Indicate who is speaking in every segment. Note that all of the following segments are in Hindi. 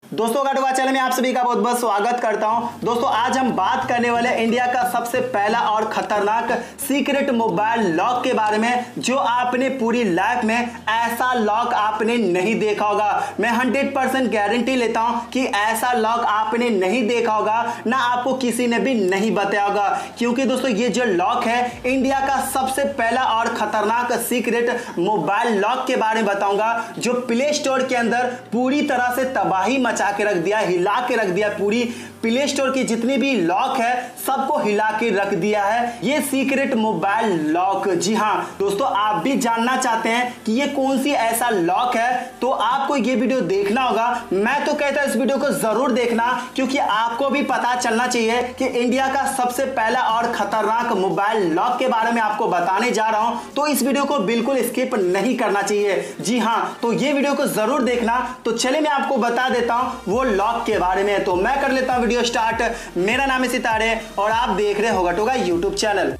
Speaker 1: दोस्तों गाटोगा चैनल में आप सभी का बहुत बहुत स्वागत करता हूं। दोस्तों आज हम बात करने वाले इंडिया का सबसे पहला और खतरनाक सीक्रेट मोबाइल लॉक के बारे में, जो आपने पूरी लाइफ में ऐसा लॉक आपने नहीं देखा होगा। मैं 100% गारंटी लेता हूं कि ऐसा लॉक आपने नहीं देखा होगा, ना आपको किसी ने भी नहीं बताया होगा। क्योंकि दोस्तों ये जो लॉक है इंडिया का सबसे पहला और खतरनाक सीक्रेट मोबाइल लॉक के बारे में बताऊंगा, जो प्ले स्टोर के अंदर पूरी तरह से तबाही मचा के रख दिया, हिला के रख दिया। पूरी प्ले स्टोर की जितनी भी लॉक है सबको हिला के रख दिया है ये सीक्रेट मोबाइल लॉक। जी हां दोस्तों, आप भी जानना चाहते हैं कि ये कौन सी ऐसा लॉक है, तो आपको ये वीडियो देखना होगा। मैं तो कहता हूं इस वीडियो को जरूर देखना, क्योंकि आपको भी पता चलना चाहिए कि इंडिया का सबसे पहला और खतरनाक मोबाइल लॉक के बारे में आपको बताने जा रहा हूं, तो इस वीडियो को बिल्कुल स्किप नहीं करना चाहिए। जी हां, तो ये वीडियो को जरूर देखना। तो चलिए मैं आपको बता देता हूं वो लॉक के बारे में। तो मैं कर लेता हूं वीडियो स्टार्ट। मेरा नाम है सितारे और आप देख रहे हो गाटोगा यूट्यूब चैनल।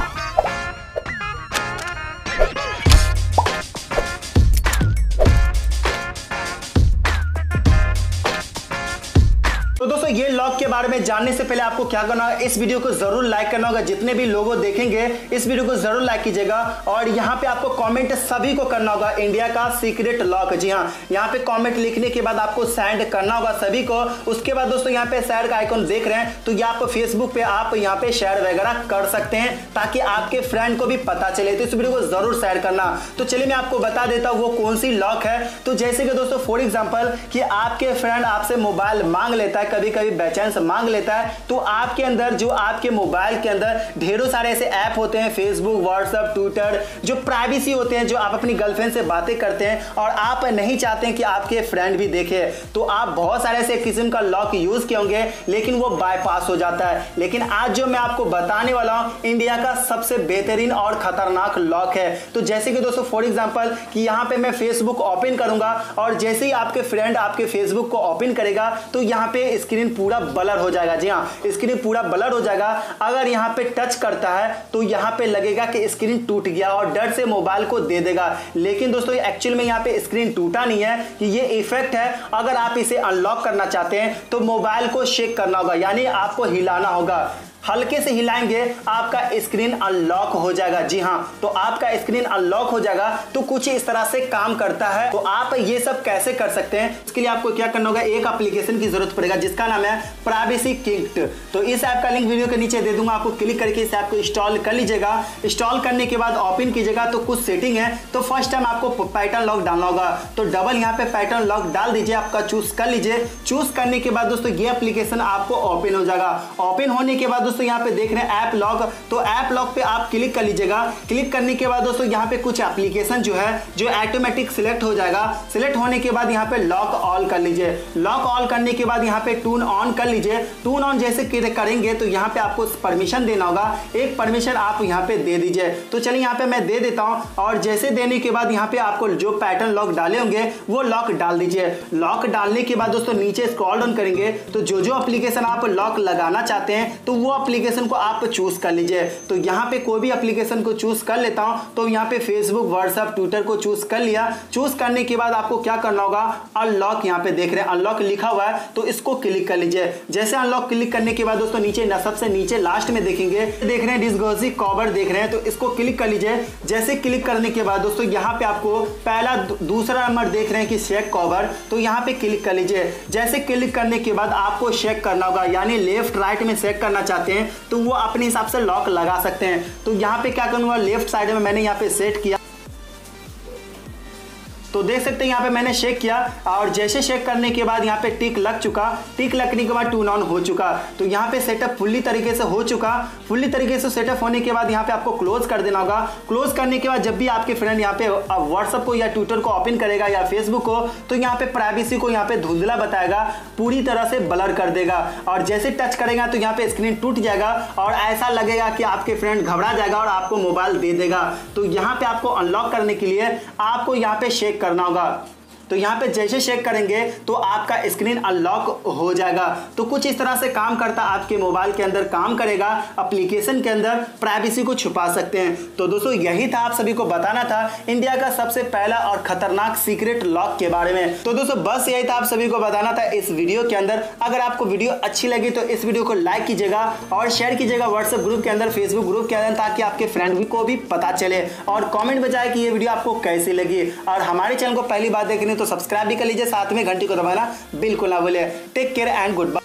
Speaker 1: तो दोस्तों ये लॉक के बारे में जानने से पहले आपको क्या करना होगा, इस वीडियो को जरूर लाइक करना होगा। जितने भी लोगों देखेंगे इस वीडियो को जरूर लाइक कीजिएगा और यहाँ पे आपको कमेंट सभी को करना होगा इंडिया का सीक्रेट लॉक। जी हाँ, यहाँ पे कमेंट लिखने के बाद आपको सेंड करना होगा सभी को। उसके बाद दोस्तों यहाँ पे शेयर का आइकन देख रहे हैं, तो ये आप फेसबुक पे आप यहाँ पे शेयर वगैरह कर सकते हैं ताकि आपके फ्रेंड को भी पता चले। तो इस वीडियो को जरूर शेयर करना। तो चलिए मैं आपको बता देता हूँ वो कौन सी लॉक है। तो जैसे कि दोस्तों फॉर एग्जाम्पल कि आपके फ्रेंड आपसे मोबाइल मांग लेता है, कभी कभी बेचैन मांग लेता है, तो आपके अंदर जो आपके मोबाइल के अंदर ढेरों सारे ऐसे ऐप होते हैं, फेसबुक, व्हाट्सएप, ट्विटर, जो प्राइवेसी होते हैं, जो आप अपनी गर्लफ्रेंड से बातें करते हैं और आप नहीं चाहते हैं कि आपके फ्रेंड भी देखे, तो आप बहुत सारे ऐसे किस्म का लॉक यूज किए होंगे, लेकिन वो बाईपास हो जाता है। लेकिन आज जो मैं आपको बताने वाला हूं इंडिया का सबसे बेहतरीन और खतरनाक लॉक है। तो जैसे कि दोस्तों फॉर एग्जांपल कि यहां पे मैं फेसबुक ओपन करूंगा और जैसे ही आपके फ्रेंड आपके फेसबुक को ओपन करेगा तो यहां पे स्क्रीन पूरा ब्लर हो जाएगा। जी हाँ, स्क्रीन पूरा ब्लर हो जाएगा। अगर यहाँ पे टच करता है तो यहाँ पे लगेगा कि स्क्रीन टूट गया और डर से मोबाइल को दे देगा। लेकिन दोस्तों एक्चुअल में यहाँ पे स्क्रीन टूटा नहीं है, कि ये इफेक्ट है। अगर आप इसे अनलॉक करना चाहते हैं तो मोबाइल को शेक करना होगा, यानी आपको हिलाना होगा। हल्के से हिलाएंगे आपका स्क्रीन अनलॉक हो जाएगा। जी हाँ, तो आपका स्क्रीन अनलॉक हो जाएगा। तो कुछ इस तरह से काम करता है। तो आप ये सब कैसे कर सकते हैं, इसके लिए आपको क्या करना होगा, एक एप्लीकेशन की जरूरत पड़ेगा जिसका नाम है प्राइवेसी किट। तो इस ऐप का लिंक वीडियो के नीचे दे दूंगा, आपको क्लिक करके इस ऐप को इंस्टॉल कर लीजिएगा। इंस्टॉल करने के बाद ओपन कीजिएगा तो कुछ सेटिंग है। तो फर्स्ट टाइम आपको पैटर्न लॉक डालना होगा, तो डबल यहाँ पे पैटर्न लॉक डाल दीजिए, आपका चूज कर लीजिए। चूज करने के बाद दोस्तों ये एप्लीकेशन आपको ओपन हो जाएगा। ओपन होने के बाद दोस्तों यहाँ पे देख रहे हैं ऐप लॉक, तो ऐप लॉक पे आप क्लिक कर लीजिएगा। क्लिक करने के बाद दोस्तों यहाँ पे कुछ एप्लीकेशन जो है जो ऑटोमेटिक सिलेक्ट हो जाएगा। सिलेक्ट होने के बाद यहाँ पे लॉक ऑल कर लीजिए। लॉक ऑल करने के बाद यहाँ पे टून ऑन कर लीजिए। टून ऑन जैसे करेंगे तो यहाँ पे आपको परमिशन देना होगा, एक परमिशन आप यहाँ पे दे दीजिए। तो चलिए यहाँ पे मैं दे देता हूँ और जैसे देने के बाद यहाँ पे आपको जो पैटर्न लॉक डाले होंगे वो लॉक डाल दीजिए। लॉक डालने के बाद दोस्तों नीचे स्क्रॉल डाउन करेंगे तो जो जो एप्लीकेशन आप लॉक लगाना चाहते हैं तो वो एप्लीकेशन को आप चूज कर लीजिए। तो यहाँ पे कोई भी एप्लीकेशन को चूज कर लेता हूं, तो यहाँ पे फेसबुक, व्हाट्सएप, ट्विटर को चूज कर लिया। चूज करने के बाद आपको क्या करना होगा, अनलॉक यहाँ पे देख रहे हैं अनलॉक लिखा हुआ है, तो इसको क्लिक कर लीजिए। जैसे अनलॉक क्लिक करने के बाद दोस्तों नीचे सबसे नीचे लास्ट में देखेंगे, देख रहे हैं डिस्गोजी कवर देख रहे हैं, तो इसको क्लिक कर लीजिए। जैसे क्लिक करने के बाद दोस्तों यहाँ पे आपको पहला दूसरा नंबर देख रहे हैं कि शेक कवर, तो यहाँ पे क्लिक कर लीजिए। जैसे क्लिक करने के बाद आपको शेक करना होगा, यानी लेफ्ट राइट में शेक करना चाहते हैं तो वो अपने हिसाब से लॉक लगा सकते हैं। तो यहाँ पे क्या करूंगा, लेफ्ट साइड में मैंने यहाँ पे सेट किया, तो देख सकते हैं यहाँ पे मैंने शेक किया और जैसे शेक करने के बाद यहाँ पे टिक लग चुका। टिक लगने के बाद टून ऑन हो चुका। तो यहाँ पे सेटअप फुल्ली तरीके से हो चुका। फुल्ली तरीके से सेटअप होने के बाद यहाँ पे आपको क्लोज कर देना होगा। क्लोज करने के बाद जब भी आपके फ्रेंड यहाँ पे व्हाट्सएप को या ट्विटर को ओपन करेगा या फेसबुक को, तो यहाँ पे प्राइवेसी को यहाँ पे धुंधला बताएगा, पूरी तरह से ब्लर कर देगा और जैसे टच करेगा तो यहाँ पे स्क्रीन टूट जाएगा और ऐसा लगेगा कि आपके फ्रेंड घबरा जाएगा और आपको मोबाइल दे देगा। तो यहाँ पे आपको अनलॉक करने के लिए आपको यहाँ पे शेक करना होगा। तो यहाँ पे जैसे चेक करेंगे तो आपका स्क्रीन अनलॉक हो जाएगा। तो कुछ इस तरह से काम करता, आपके मोबाइल के अंदर काम करेगा, एप्लीकेशन के अंदर प्राइवेसी को छुपा सकते हैं। तो दोस्तों यही था, आप सभी को बताना था इंडिया का सबसे पहला और खतरनाक सीक्रेट लॉक के बारे में। तो दोस्तों बस यही था, आप सभी को बताना था इस वीडियो के अंदर। अगर आपको वीडियो अच्छी लगी तो इस वीडियो को लाइक कीजिएगा और शेयर कीजिएगा व्हाट्सएप ग्रुप के अंदर, फेसबुक ग्रुप के अंदर, ताकि आपके फ्रेंड को भी पता चले। और कमेंट में जाए कि ये वीडियो आपको कैसी लगी। और हमारे चैनल को पहली बार देखनी तो सब्सक्राइब भी कर लीजिए, साथ में घंटी को दबाना बिल्कुल ना भूलिए। Take care and good bye.